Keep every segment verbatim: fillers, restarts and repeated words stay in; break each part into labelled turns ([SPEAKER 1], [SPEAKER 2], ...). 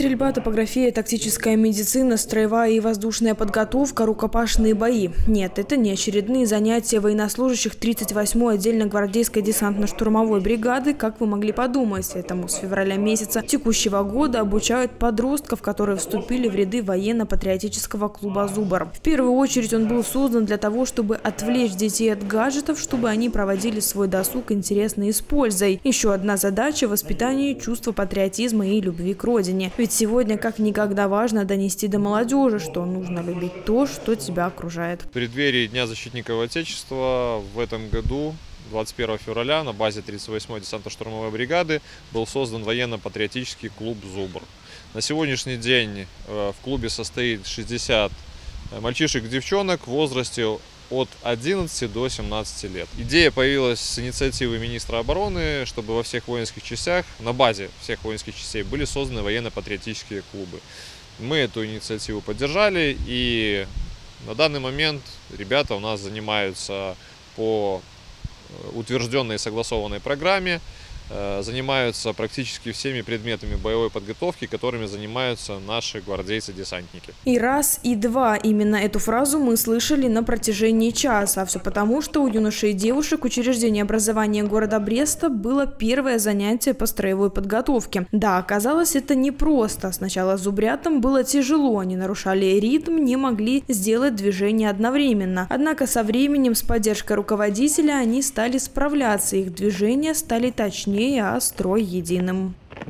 [SPEAKER 1] Стрельба, топография, тактическая медицина, строевая и воздушная подготовка, рукопашные бои. Нет, это не очередные занятия военнослужащих тридцать восьмой отдельно гвардейской десантно-штурмовой бригады, как вы могли подумать. Этому с февраля месяца текущего года обучают подростков, которые вступили в ряды военно-патриотического клуба «Зубр». В первую очередь он был создан для того, чтобы отвлечь детей от гаджетов, чтобы они проводили свой досуг интересно и с пользой. Еще одна задача – воспитание чувства патриотизма и любви к родине. Ведь сегодня как никогда важно донести до молодежи, что нужно любить то, что тебя окружает.
[SPEAKER 2] В преддверии Дня защитников Отечества в этом году, двадцать первого февраля, на базе тридцать восьмой десантно-штурмовой бригады был создан военно-патриотический клуб «Зубр». На сегодняшний день в клубе состоит шестьдесят мальчишек и девчонок в возрасте от одиннадцати до семнадцати лет. Идея появилась с инициативы министра обороны, чтобы во всех воинских частях, на базе всех воинских частей были созданы военно-патриотические клубы. Мы эту инициативу поддержали, и на данный момент ребята у нас занимаются по утвержденной и согласованной программе, занимаются практически всеми предметами боевой подготовки, которыми занимаются наши гвардейцы-десантники.
[SPEAKER 1] И раз, и два. Именно эту фразу мы слышали на протяжении часа. А все потому, что у юношей и девушек учреждения образования города Бреста было первое занятие по строевой подготовке. Да, оказалось, это непросто. Сначала зубрятам было тяжело, они нарушали ритм, не могли сделать движение одновременно. Однако со временем, с поддержкой руководителя, они стали справляться, их движения стали точнее, а строй единым.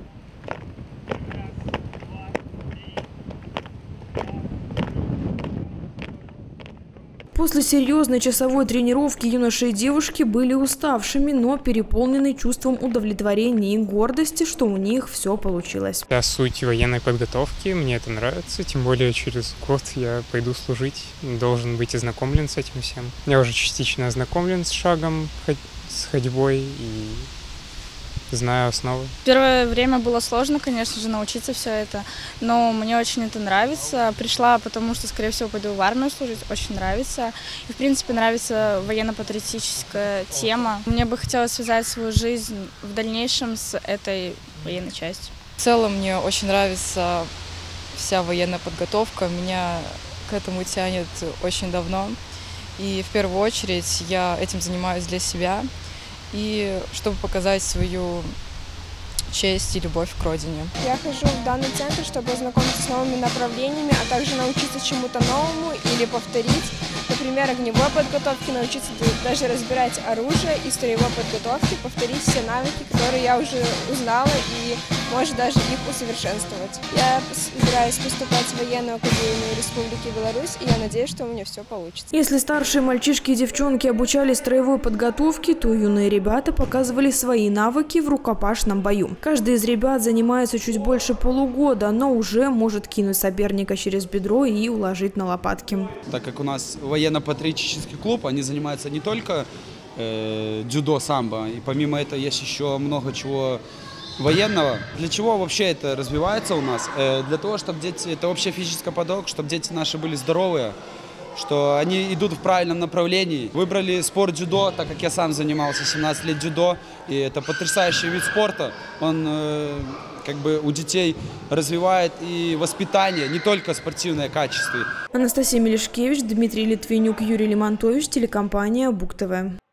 [SPEAKER 1] После серьезной часовой тренировки юноши и девушки были уставшими, но переполнены чувством удовлетворения и гордости, что у них все получилось.
[SPEAKER 3] Это суть военной подготовки, мне это нравится, тем более через год я пойду служить, должен быть ознакомлен с этим всем. Я уже частично ознакомлен с шагом, с ходьбой и знаю основы.
[SPEAKER 4] Первое время было сложно, конечно же, научиться все это, но мне очень это нравится. Пришла, потому что, скорее всего, пойду в армию служить, очень нравится. И, в принципе, нравится военно-патриотическая тема. Мне бы хотелось связать свою жизнь в дальнейшем с этой военной частью.
[SPEAKER 5] В целом, мне очень нравится вся военная подготовка. Меня к этому тянет очень давно. И, в первую очередь, я этим занимаюсь для себя. И чтобы показать свою честь и любовь к родине.
[SPEAKER 6] Я хожу в данный центр, чтобы ознакомиться с новыми направлениями, а также научиться чему-то новому или повторить. Например, огневой подготовке, научиться даже разбирать оружие и строевой подготовке, повторить все навыки, которые я уже узнала, и может даже их усовершенствовать. Я собираюсь поступать в военную академию Республики Беларусь, и я надеюсь, что у меня все получится.
[SPEAKER 1] Если старшие мальчишки и девчонки обучались строевой подготовке, то юные ребята показывали свои навыки в рукопашном бою. Каждый из ребят занимается чуть больше полугода, но уже может кинуть соперника через бедро и уложить на лопатки.
[SPEAKER 7] Так как у нас военно-патриотический клуб, они занимаются не только э, дзюдо, самбо, и помимо этого есть еще много чего военного. Для чего вообще это развивается у нас? Э, для того, чтобы дети, это общая физическая подготовка, чтобы дети наши были здоровые, что они идут в правильном направлении. Выбрали спорт дзюдо, так как я сам занимался семнадцать лет дзюдо, и это потрясающий вид спорта. Он э, как бы у детей развивает и воспитание, не только спортивное качество.
[SPEAKER 1] Анастасия Мелешкевич, Дмитрий Литвинюк, Юрий Лимонтович, телекомпания Буг ТВ.